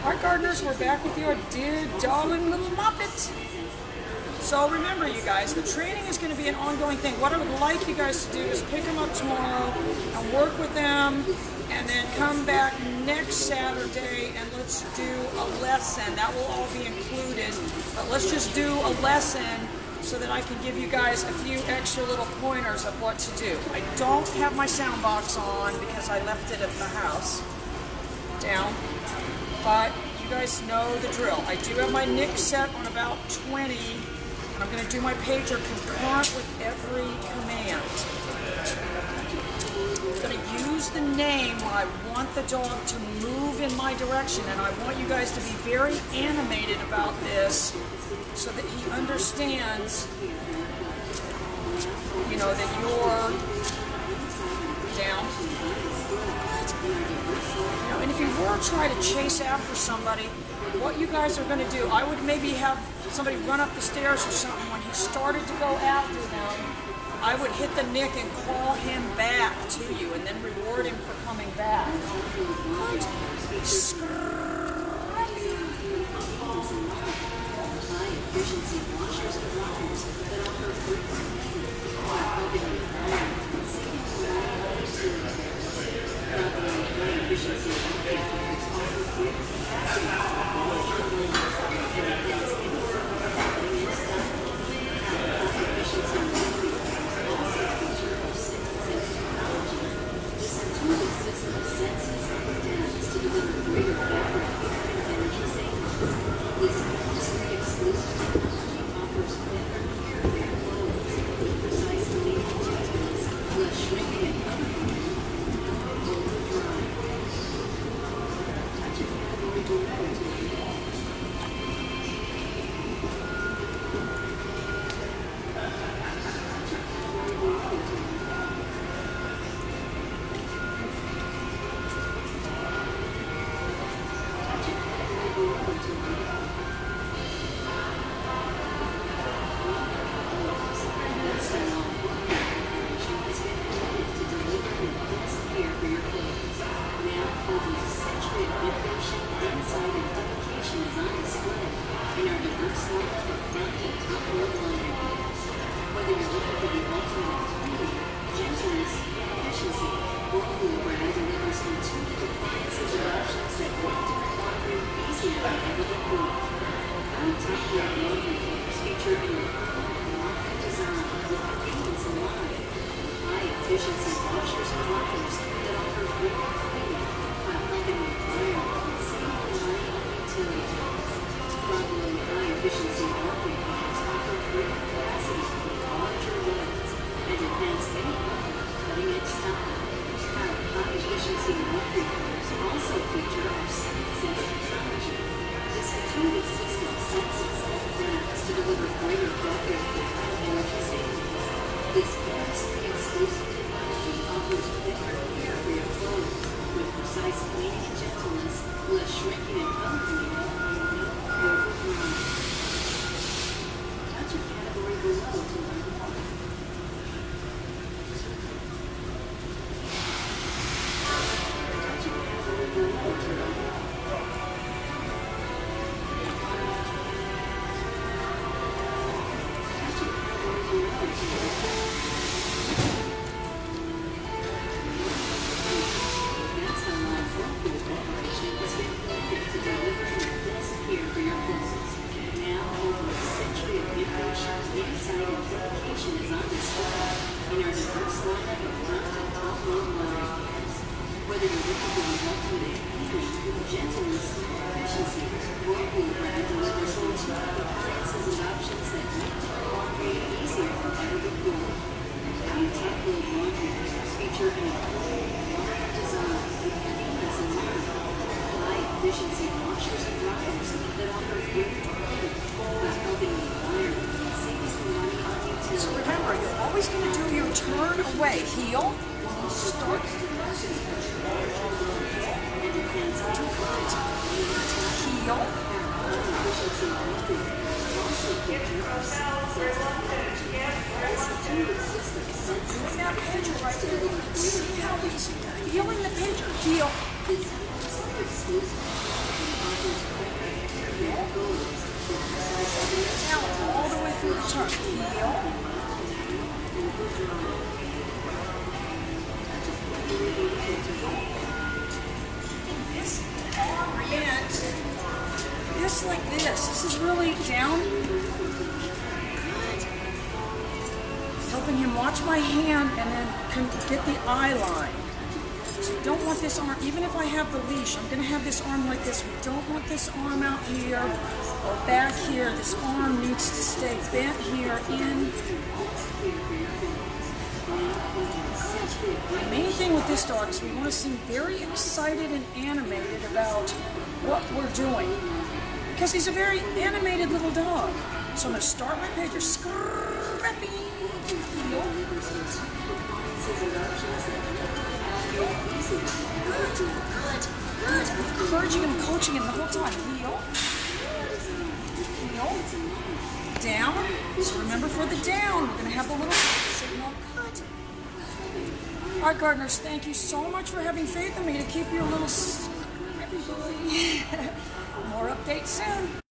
Alright gardeners, we're back with your dear darling little Muppet. So remember you guys, the training is going to be an ongoing thing. What I would like you guys to do is pick them up tomorrow and work with them and then come back next Saturday and let's do a lesson. That will all be included, but let's just do a lesson so that I can give you guys a few extra little pointers of what to do. I don't have my sound box on because I left it at the house down, but you guys know the drill. I do have my NIC set on about 20, and I'm going to do my pager concurrent with every command. I'm going to use the name when I want the dog to move in my direction, and I want you guys to be very animated about this so that he understands, you know, that you're down. You know, and if you were trying to chase after somebody, what you guys are going to do, I would maybe have somebody run up the stairs or something. When he started to go after them, I would hit the nick and call him back to you and then reward him for coming back. Efficiency washers and dryers that offer free while helping you and saving high efficiency washers offer free capacity efficiency also feature of 6 sense technology. This intuitive system of senses adapts to deliver greater fabric and energy savings. This industry-exclusive technology offers better care for your clothes with precise cleaning gentleness, less shrinking and covering, and over dry. Touch a category below to learn more. Efficiency washers and dryers that offer great cleaning while helping you iron and save money on utility bills. Properly high efficiency laundry cars offer great capacity with larger loads and enhance any other cutting-edge style. Our high efficiency laundry cars also feature our sense technology. This intuitive system senses adapts to deliver greater fabric and energy savings. This industry-exclusive technology offers better care for your clothes with precise cleaning and gentleness, less shrinking and coloring, and no over drying. Touch a category below to learn more. Touch a category below to learn more. Whether you're looking for results with a cleaning, gentleness, efficiency, Whirlpool brand delivers multiple appliances and options that make laundry easier than ever before. Our top-load laundry pairs feature an modern design with convenience in mind. High-efficiency washers and dryers that offer great cleaning while helping you iron and saving money on utilities. So remember, you're always going to do your turn away heel. Start. Heel. Doing that pager right there. See how he's feeling the pager. Heel. Down all the way through the turn. Heel. This arm bent. Just like this. This is really down. Good. Helping him watch my hand and then get the eye line. So we don't want this arm, even if I have the leash, I'm going to have this arm like this. We don't want this arm out here or back here. This arm needs to stay bent here in. The main thing with this dog is we want to seem very excited and animated about what we're doing. Because he's a very animated little dog. So I'm going to start my pager. Scrappy. Good. I'm encouraging him, coaching him the whole time. Heel. Down. So remember for the down, we're going to have the little signal. Good. All right, gardeners, thank you so much for having faith in me to keep your little scrappy boy. More updates soon.